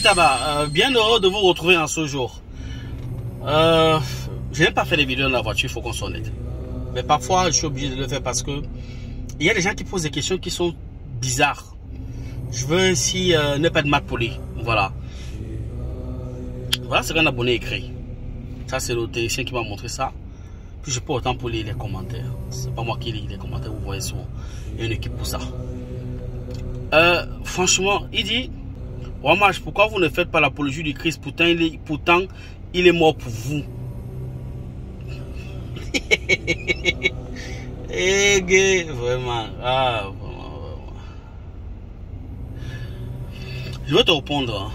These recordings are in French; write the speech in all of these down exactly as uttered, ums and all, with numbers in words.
Tabac, euh, bien heureux de vous retrouver en ce jour. Euh, je n'aime pas faire des vidéos dans la voiture, il faut qu'on soit honnête. Mais parfois, je suis obligé de le faire parce que il y a des gens qui posent des questions qui sont bizarres. Je veux ici euh, ne pas être mal poli. Voilà. Voilà ce qu'un abonné écrit. Ça, c'est le technicien qui m'a montré ça. Puis je peux autant pour lire les commentaires. C'est pas moi qui lis les commentaires, vous voyez souvent. Il y a une équipe pour ça. Euh, franchement, il dit, Wamach, pourquoi vous ne faites pas l'apologie du Christ? Pourtant, il est, pourtant, il est mort pour vous. Eh, gay, vraiment. Ah, vraiment, vraiment. Je vais te répondre.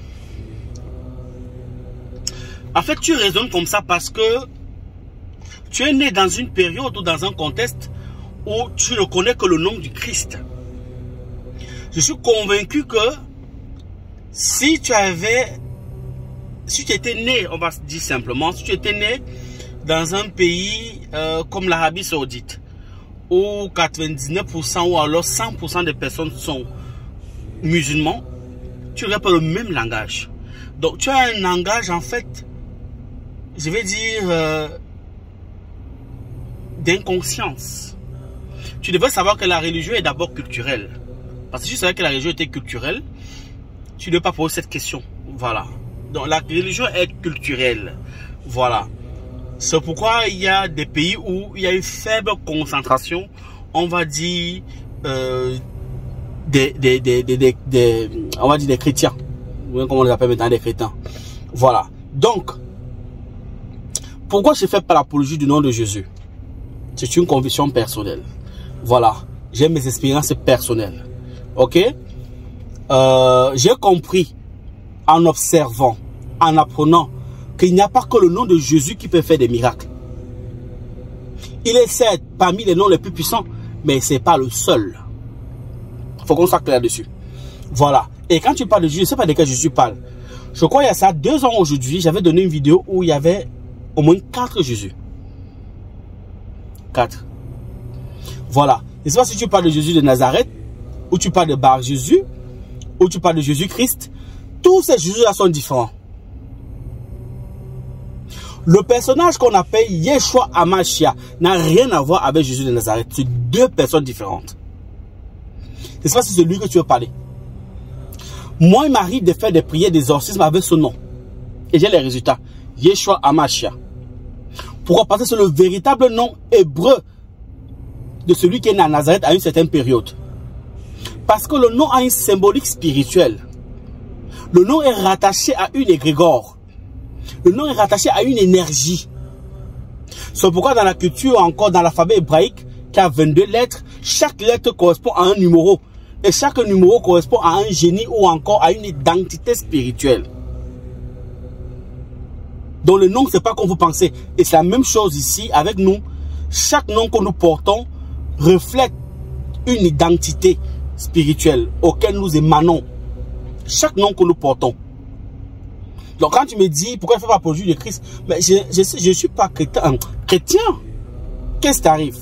En fait, tu raisonnes comme ça parce que tu es né dans une période ou dans un contexte où tu ne connais que le nom du Christ. Je suis convaincu que si tu avais, si tu étais né, on va se dire simplement, si tu étais né dans un pays euh, comme l'Arabie Saoudite, où quatre-vingt-dix-neuf pour cent ou alors cent pour cent des personnes sont musulmans, tu n'aurais pas le même langage. Donc tu as un langage en fait, je vais dire, euh, d'inconscience. Tu devrais savoir que la religion est d'abord culturelle. Parce que si tu savais que la religion était culturelle, tu ne devais pas poser cette question. Voilà. Donc la religion est culturelle. Voilà. C'est pourquoi il y a des pays où il y a une faible concentration, on va dire, euh, des, des, des, des, des, des, on va dire des chrétiens. Comment on les appelle maintenant, des chrétiens. Voilà. Donc, pourquoi je ne fais pas l'apologie du nom de Jésus? C'est une conviction personnelle. Voilà. J'ai mes expériences personnelles. Ok? Euh, j'ai compris en observant, en apprenant, qu'il n'y a pas que le nom de Jésus qui peut faire des miracles. Il est certes parmi les noms les plus puissants, mais ce n'est pas le seul. Il faut qu'on soit clair dessus. Voilà. Et quand tu parles de Jésus, je ne sais pas de quel Jésus parle. Je crois qu'il y a ça deux ans aujourd'hui, j'avais donné une vidéo où il y avait au moins quatre Jésus. Quatre. Voilà. Je ne sais pas si tu parles de Jésus de Nazareth, ou tu parles de Bar Jésus, ou tu parles de Jésus-Christ. Tous ces Jésus-là sont différents. Le personnage qu'on appelle Yeshua Hamashia n'a rien à voir avec Jésus de Nazareth. C'est deux personnes différentes. Je ne sais pas si c'est lui que tu veux parler. Moi, il m'arrive de faire des prières d'exorcisme avec ce nom. Et j'ai les résultats. Yeshua Hamashia. Pourquoi? Parce que c'est le véritable nom hébreu de celui qui est né à Nazareth à une certaine période. Parce que le nom a une symbolique spirituelle. Le nom est rattaché à une égrégore. Le nom est rattaché à une énergie. C'est pourquoi dans la culture, encore dans l'alphabet hébraïque, qui a vingt-deux lettres, chaque lettre correspond à un numéro. Et chaque numéro correspond à un génie ou encore à une identité spirituelle. Donc le nom, ce n'est pas comme vous pensez. Et c'est la même chose ici avec nous. Chaque nom que nous portons reflète une identité spirituelle auquel nous émanons. Chaque nom que nous portons. Donc quand tu me dis pourquoi il ne faut pas apologie de Christ, mais je ne je suis pas chrétien. Euh, chrétien. Qu'est-ce qui t'arrive?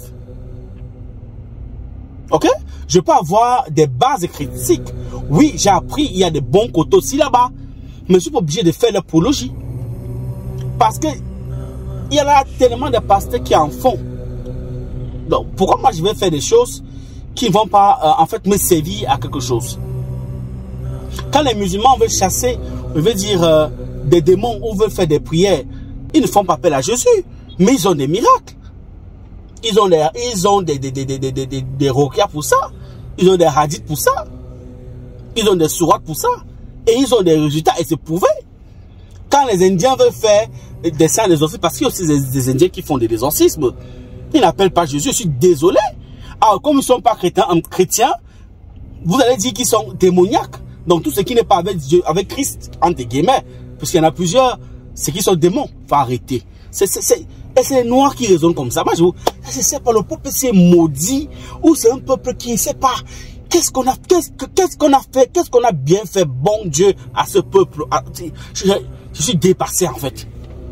Ok? Je peux avoir des bases critiques. Oui, j'ai appris, il y a des bons côtés aussi là-bas. Mais je ne suis pas obligé de faire l'apologie. Parce que il y a tellement de pasteurs qui en font. Donc pourquoi moi je vais faire des choses qui ne vont pas euh, en fait me servir à quelque chose? Quand les musulmans veulent chasser, on veut dire euh, des démons ou veulent faire des prières, ils ne font pas appel à Jésus, mais ils ont des miracles. Ils ont des, ils ont des, des, des, des, des, des, des, des roquia pour ça. Ils ont des hadiths pour ça. Ils ont des sourates pour ça. Et ils ont des résultats et c'est prouvé. Quand les Indiens veulent faire des saints d'exorcisme, parce qu'il y a aussi des, des Indiens qui font des exorcismes, ils n'appellent pas Jésus, je suis désolé. Alors comme ils ne sont pas chrétiens, chrétiens, vous allez dire qu'ils sont démoniaques. Donc tout ce qui n'est pas avec Dieu, avec Christ, entre guillemets, parce qu'il y en a plusieurs, c'est qu'ils sont démons. Il faut arrêter. C'est et c'est les noirs qui raisonnent comme ça. Moi je vous, je sais pas, le peuple c'est maudit, ou c'est un peuple qui ne sait pas. Qu'est-ce qu'on a, qu'est-ce qu'est-ce qu'on a fait, qu'est-ce qu'on a bien fait, bon Dieu, à ce peuple. Je, je suis dépassé en fait.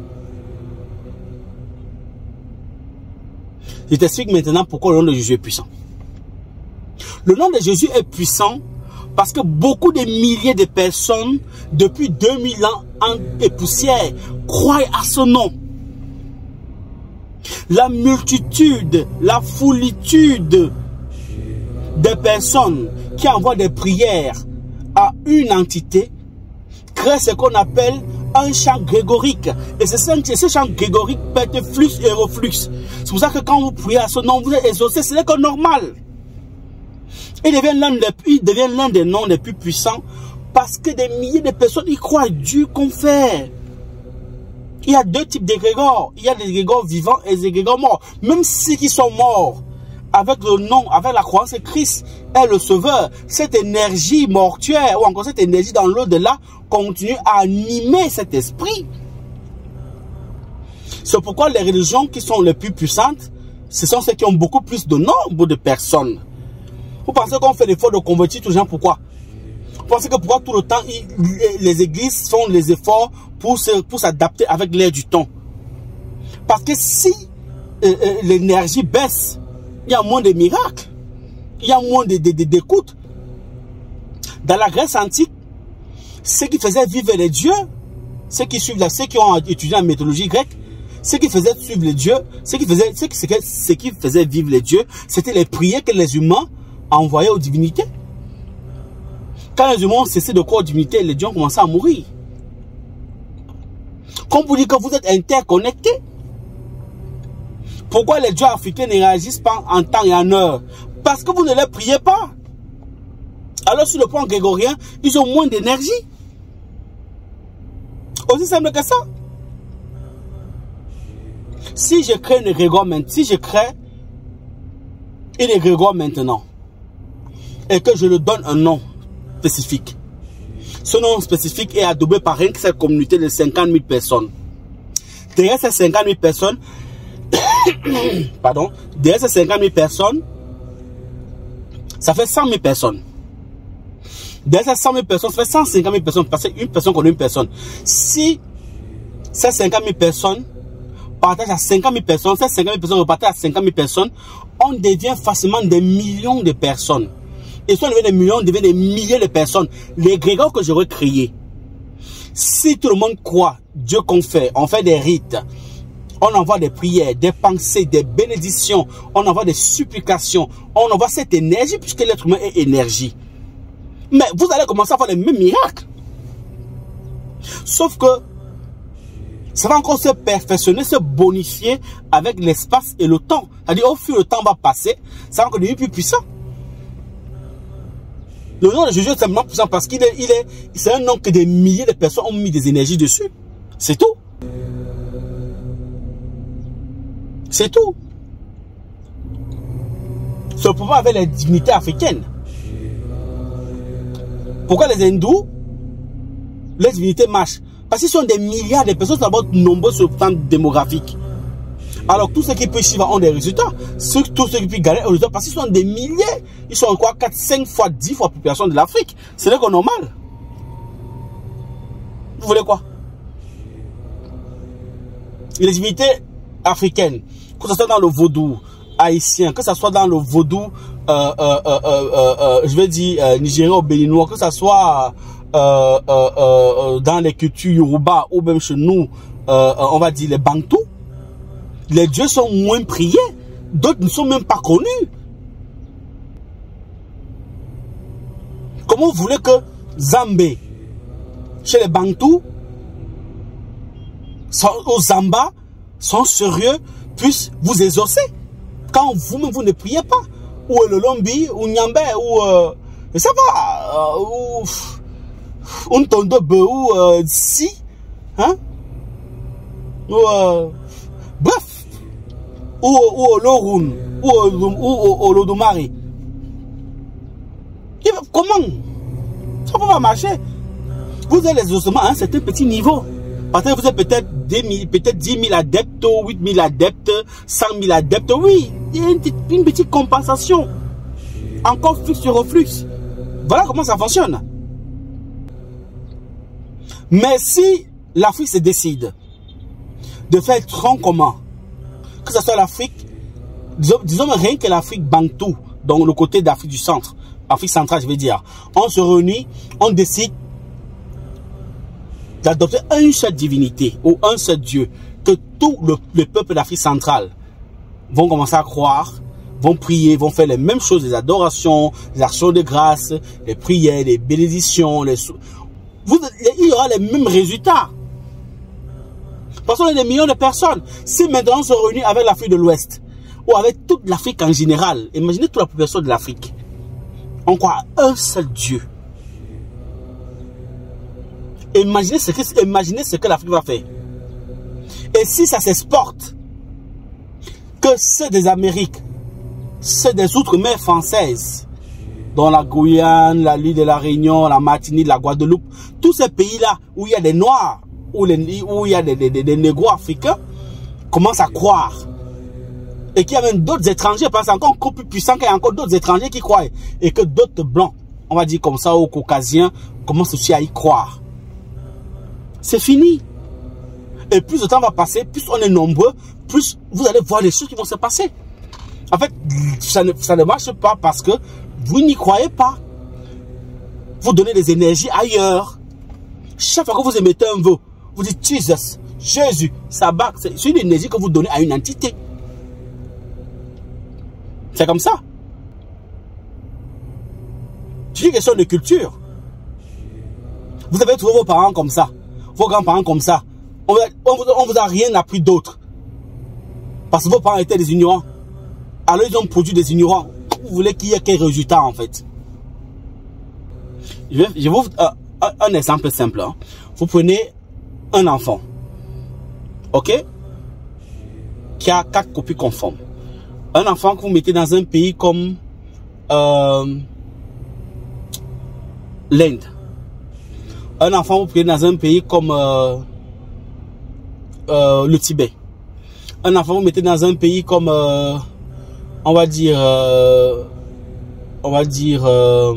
Je t'explique maintenant pourquoi le nom de Jésus est puissant. Le nom de Jésus est puissant Parce que beaucoup de milliers de personnes, depuis deux mille ans en et poussière, croient à ce nom. La multitude, la foulitude de personnes qui envoient des prières à une entité crée ce qu'on appelle un chant grégorique. Et ce, ce chant grégorique peut être flux et reflux. C'est pour ça que quand vous priez à ce nom, vous êtes exaucé, ce n'est que normal. Il devient l'un des, devient l'un des noms les plus puissants parce que des milliers de personnes y croient. Dieu confère. Il y a deux types d'égrégores. Il y a des égrégores vivants et des égrégores morts. Même ceux qui sont morts, avec le nom, avec la croyance que Christ est le sauveur, cette énergie mortuaire ou encore cette énergie dans l'au-delà continue à animer cet esprit. C'est pourquoi les religions qui sont les plus puissantes, ce sont celles qui ont beaucoup plus de nombre de personnes. Vous pensez qu'on fait l'effort de convertir tous les gens, pourquoi? Vous pensez que pourquoi tout le temps il, les églises font les efforts pour s'adapter pour avec l'air du temps? Parce que si euh, euh, l'énergie baisse, il y a moins de miracles, il y a moins d'écoute. Dans la Grèce antique, ceux qui faisaient vivre les dieux, ceux qui suivent, ceux qui ont étudié la mythologie grecque, ceux qui faisaient suivre les dieux, ceux qui faisaient, ceux qui, ceux qui faisaient vivre les dieux, c'était les prières que les humains envoyaient aux divinités. Quand les humains ont cessé de croire aux divinités, les dieux ont commencé à mourir. Comme vous dites que vous êtes interconnectés. Pourquoi les dieux africains ne réagissent pas en temps et en heure? Parce que vous ne les priez pas. Alors sur le plan grégorien, ils ont moins d'énergie. Aussi simple que ça. Si je crée une égrégore maintenant, si je crée une égrégore maintenant, et que je le donne un nom spécifique, ce nom spécifique est adoubé par rien que cette communauté de cinquante mille personnes. Derrière ces cinquante mille personnes, pardon, derrière ces cinquante mille personnes, ça fait cent mille personnes. Derrière ces cent mille personnes, ça fait cent cinquante mille personnes, parce qu'une personne connaît une personne. Si ces cinquante mille personnes partagent à cinquante mille personnes, ces cinquante mille personnes repartagent à cinquante mille personnes, on devient facilement des millions de personnes. Et si on devient des millions, on devient des milliers de personnes. Les grégores que j'aurais créés, si tout le monde croit, Dieu confère, on fait des rites, on envoie des prières, des pensées, des bénédictions, on envoie des supplications, on envoie cette énergie puisque l'être humain est énergie. Mais vous allez commencer à faire les mêmes miracles. Sauf que ça va encore se perfectionner, se bonifier avec l'espace et le temps. C'est-à-dire au fur et au temps va passer, ça va encore devenir plus puissant. Le nom de Jésus est simplement puissant parce qu'il est, il est, c'est un nom que des milliers de personnes ont mis des énergies dessus. C'est tout. C'est tout. C'est le problème avec les divinités africaines. Pourquoi les hindous, les divinités marchent? Parce qu'ils sont des milliards de personnes, d'abord nombreux sur le plan démographique. Alors tous ceux qui peuvent suivre ont des résultats. Ceux, tous ceux qui peuvent gagner ont des résultats parce qu'ils sont des milliers. Ils sont quoi, quatre, cinq fois, dix fois la population de l'Afrique. Ce n'est pas normal. Vous voulez quoi? Les divinités africaines, que ce soit dans le vaudou haïtien, que ce soit dans le vaudou, euh, euh, euh, euh, euh, je vais dire, euh, nigérien ou béninois, que ce soit euh, euh, euh, dans les cultures yoruba ou même chez nous, euh, on va dire les bantous, les dieux sont moins priés, d'autres ne sont même pas connus. Comment vous voulez que Zambé, chez les bantous, aux Zamba, sont sérieux, puissent vous exaucer quand vous-même vous ne priez pas? Ou le Lombi, ou Nyambé, ou euh, je sais pas, euh, ou un Tondobe, ou euh, Si, hein? Ou, euh, bref, ou au Lorun, ou au Lodomari. Comment? Ça ne peut pas marcher. Vous avez les exaucements à un certain petit niveau. Parce que vous avez peut-être peut-être dix mille adeptes, huit mille adeptes, cent mille adeptes. Oui, il y a une petite, une petite compensation. Encore flux sur reflux. Voilà comment ça fonctionne. Mais si l'Afrique se décide de faire tronc commun, que ce soit l'Afrique, disons, disons rien que l'Afrique bantou, donc le côté d'Afrique du centre, Afrique centrale, je veux dire. On se réunit, on décide d'adopter une seule divinité ou un seul Dieu que tout le, le peuple d'Afrique centrale vont commencer à croire, vont prier, vont faire les mêmes choses, les adorations, les actions de grâce, les prières, les bénédictions. Les... Vous, il y aura les mêmes résultats. Parce qu'on est des millions de personnes. Si maintenant on se réunit avec l'Afrique de l'Ouest ou avec toute l'Afrique en général, imaginez toute la population de l'Afrique. On croit à un seul Dieu. Imaginez ce que, imaginez ce que l'Afrique va faire. Et si ça s'exporte, que ceux des Amériques, ceux des outre-mer françaises, dans la Guyane, la l'île de la Réunion, la Martinique, la Guadeloupe, tous ces pays-là où il y a des Noirs, où, les, où il y a des, des, des, des négros africains, commencent à croire. Et qu'il y a même d'autres étrangers, parce que c'est encore plus puissant qu'il y a encore d'autres étrangers qui croient. Et que d'autres blancs, on va dire comme ça, aux caucasiens, commencent aussi à y croire. C'est fini. Et plus le temps va passer, plus on est nombreux, plus vous allez voir les choses qui vont se passer. En fait, ça ne, ça ne marche pas parce que vous n'y croyez pas. Vous donnez des énergies ailleurs. Chaque fois que vous émettez un vœu, vous dites Jesus, Jésus, ça bat. C'est une énergie que vous donnez à une entité. C'est comme ça. C'est une question de culture. Vous avez trouvé vos parents comme ça, vos grands-parents comme ça. On ne vous a rien appris d'autre. Parce que vos parents étaient des ignorants. Alors ils ont produit des ignorants. Vous voulez qu'il y ait quel résultat en fait? Je vais, je vais vous euh, un, un exemple simple. Hein. Vous prenez un enfant, ok, qui a quatre copies conformes. Un enfant que vous mettez dans un pays comme euh, l'Inde. Un enfant que vous prenez dans un pays comme euh, euh, le Tibet. Un enfant que vous mettez dans un pays comme euh, on va dire euh, on va dire euh,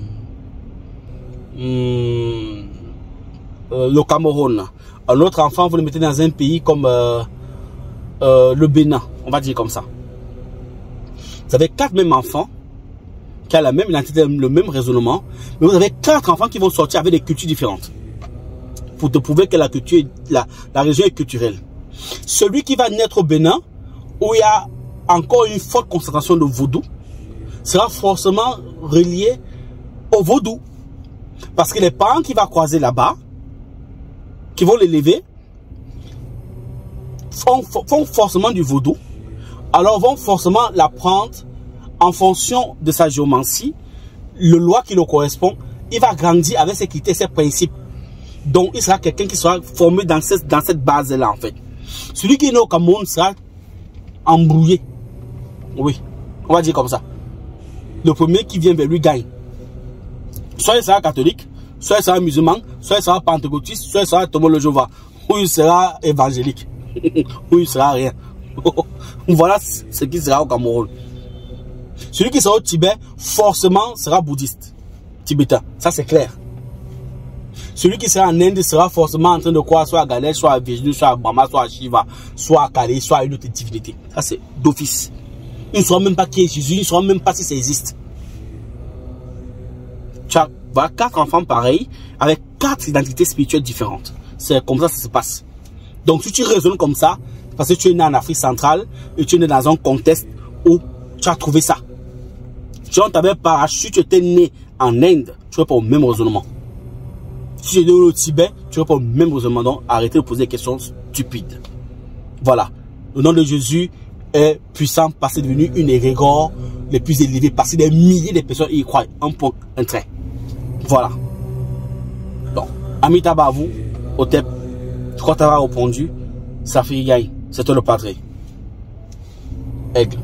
hum, euh, le Cameroun. Un autre enfant vous le mettez dans un pays comme euh, euh, le Bénin, on va dire comme ça. Vous avez quatre mêmes enfants qui ont la même identité, le même raisonnement, mais vous avez quatre enfants qui vont sortir avec des cultures différentes pour te prouver que la culture, la, la région est culturelle. Celui qui va naître au Bénin, où il y a encore une forte concentration de vaudou, sera forcément relié au vaudou. Parce que les parents qui vont croiser là-bas, qui vont l'élever, font, font forcément du vaudou, alors vont forcément l'apprendre en fonction de sa géomancie, le loi qui le correspond. Il va grandir avec ses critères, ses principes. Donc il sera quelqu'un qui sera formé dans cette, dans cette base-là en fait. Celui qui est né au Cameroun sera embrouillé. Oui, on va dire comme ça. Le premier qui vient vers lui gagne. Soit il sera catholique, soit il sera musulman, soit il sera pentecôtiste, soit il sera Thomas le Jéhovah, ou il sera évangélique, ou il sera rien. Voilà ce qui sera au Cameroun. Celui qui sera au Tibet, forcément, sera bouddhiste, tibétain. Ça, c'est clair. Celui qui sera en Inde sera forcément en train de croire soit à Ganesh, soit à Vishnu, soit à Brahma, soit à Shiva, soit à Kali, soit à une autre divinité. Ça, c'est d'office. Il ne saura même pas qui est Jésus, il ne saura même pas si ça existe. Tu as voilà, quatre enfants pareils, avec quatre identités spirituelles différentes. C'est comme ça que ça se passe. Donc, si tu raisonnes comme ça, parce que tu es né en Afrique centrale, et tu es né dans un contexte où tu as trouvé ça. Si on t'avait parachute, tu étais né en Inde, tu n'aurais pas au même raisonnement. Si tu es né au Tibet, tu n'aurais pas au même raisonnement. Donc, arrêtez de poser des questions stupides. Voilà. Le nom de Jésus est puissant parce qu'il est devenu une égrégore les plus élevées. Parce que des milliers de personnes y croient. Un point, un trait. Voilà. Donc, Amitabha à vous, au T E P, je crois que tu as répondu. Ça fait gagne. C'est toi le patron. Aigle.